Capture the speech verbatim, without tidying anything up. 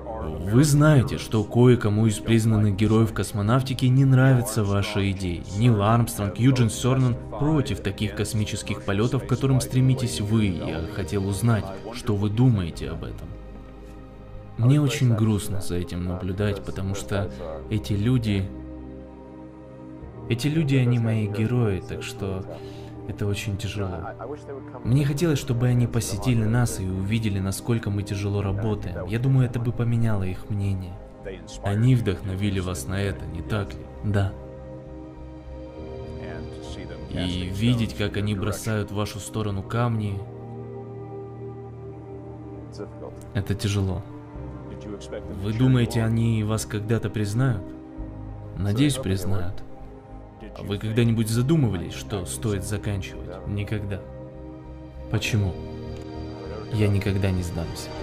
Вы знаете, что кое-кому из признанных героев космонавтики не нравятся ваши идеи. Нил Армстронг, Юджин Сёрнан против таких космических полетов, к которым стремитесь вы. Я хотел узнать, что вы думаете об этом. Мне очень грустно за этим наблюдать, потому что эти люди... Эти люди, они мои герои, так что это очень тяжело. Мне хотелось, чтобы они посетили нас и увидели, насколько мы тяжело работаем. Я думаю, это бы поменяло их мнение. Они вдохновили вас на это, не так ли? Да. И видеть, как они бросают в вашу сторону камни, это тяжело. Вы думаете, они вас когда-то признают? Надеюсь, признают. А вы когда-нибудь задумывались, что стоит заканчивать? Никогда. Почему? Я никогда не сдамся.